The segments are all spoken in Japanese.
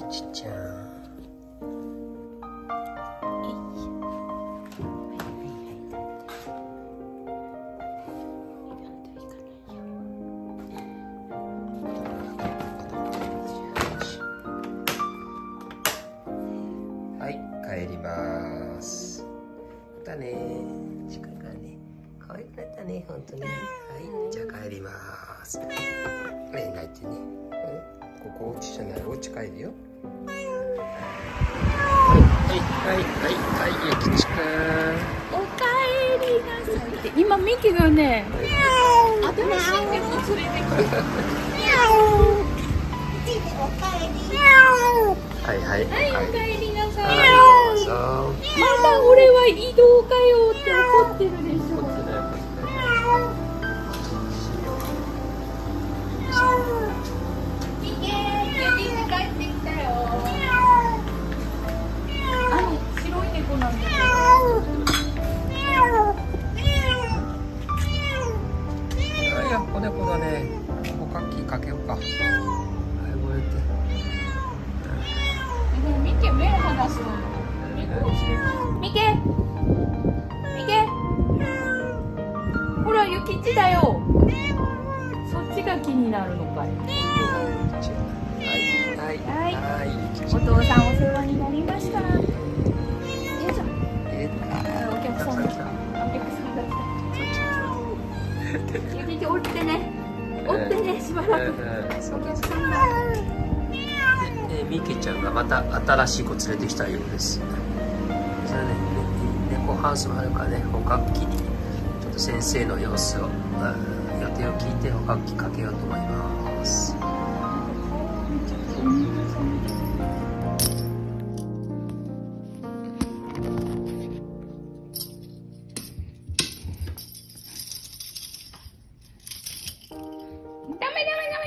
キチちゃん。はい、帰ります。またね。近いからね。可愛くなったね、本当に。はい、じゃあ帰ります。ね、泣いてね。ここお家じゃない、お家帰るよ。ゆきちくん。 おかえりなさいって。今ミキがね、新しい猫連れてきて。 はい、 はい、おかえりなさい。 どうぞ。 また俺は移動かよって怒ってるでしょ。ミキ、帰ってきたよ。白い猫なんだけど。 いや、子猫だね。捕獲器かけようか。はい、覚えて。 ミケ、目を離すの。ミケ。ほら、ゆきちだよ。そっちが気になるのかい。はい。お父さんお世話になりました。よいしょ。お客さんが来た。ゆきち折ってね、しばらく。お客さんが。 ミケちゃんがまた新しい子連れてきたようです。それでね、猫ハウスもあるからね、捕獲器にちょっと先生の様子を、予定を聞いて捕獲器かけようと思います。 ダメ。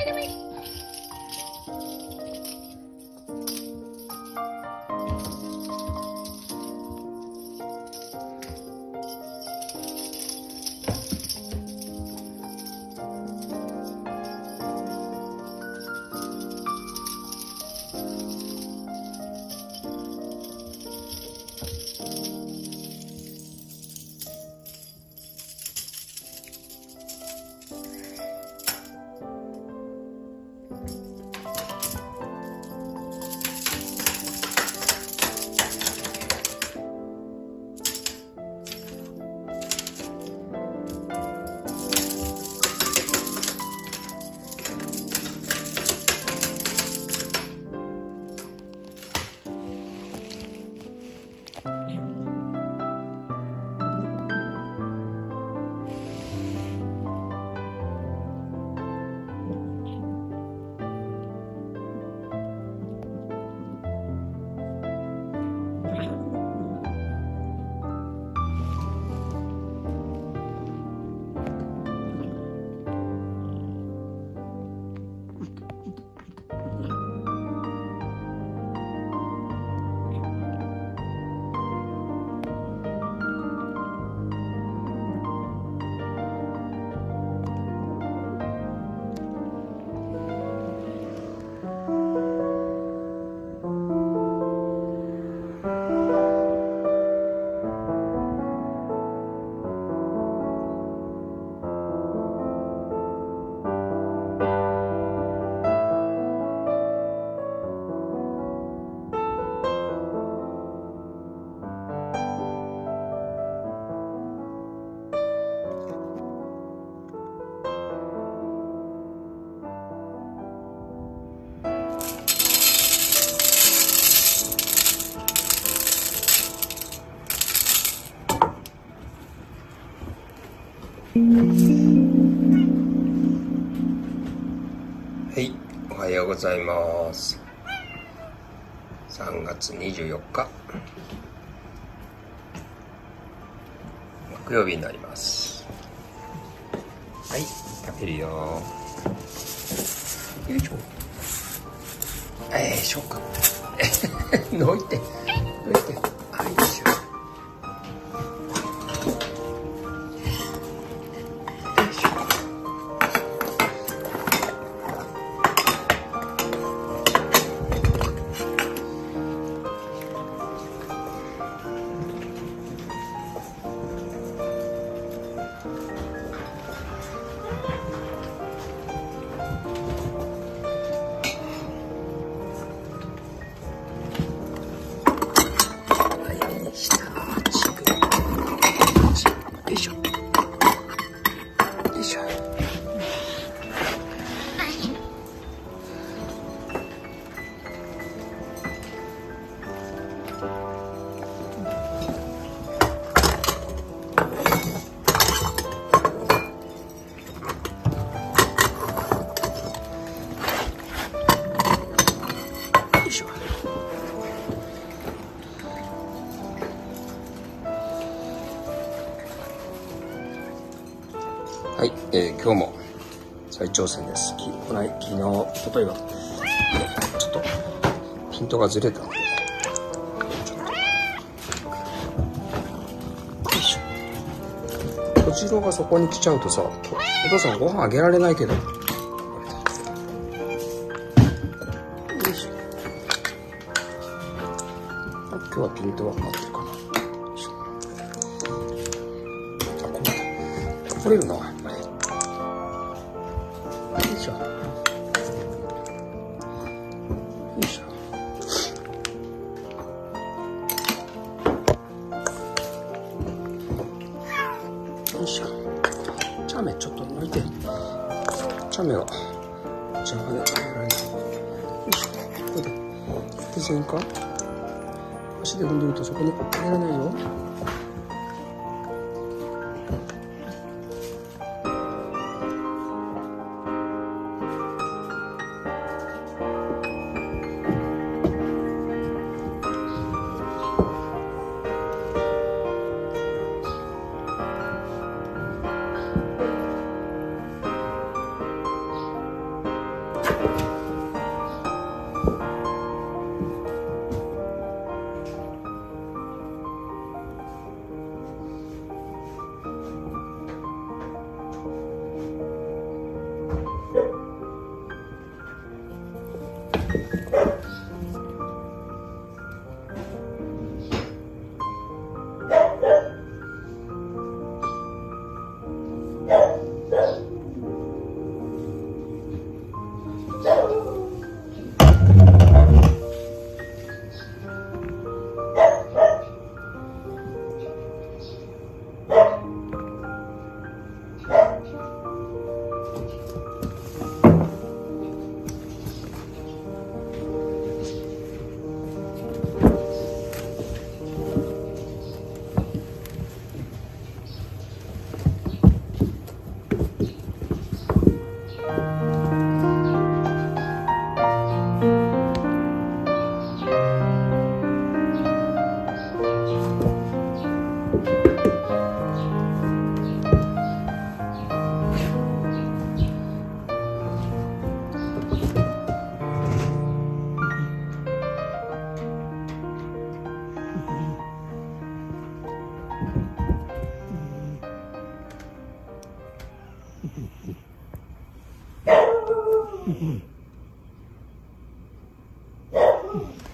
はい、おはようございます。3月24日木曜日になります。はい、食べるよ。よいしょ。しょうか。のいて。はい、よいしょ。 はい、今日も再挑戦です。昨日、例えば、ちょっとピントがずれたんで、ちょっと、よいしょ。小次郎がそこに来ちゃうとさ、お父さんご飯あげられないけど。よいしょ。今日はピントは合ってるかな。よいしょ。あ、これだ。取れるな、やっぱり。よいしょ。よいしょ。よいしょ。チャーメンちょっと抜いて。チャーメンは邪魔で食べられない。よいしょ。これで。手線か？足で踏んでるとそこに入らないよ。 うん。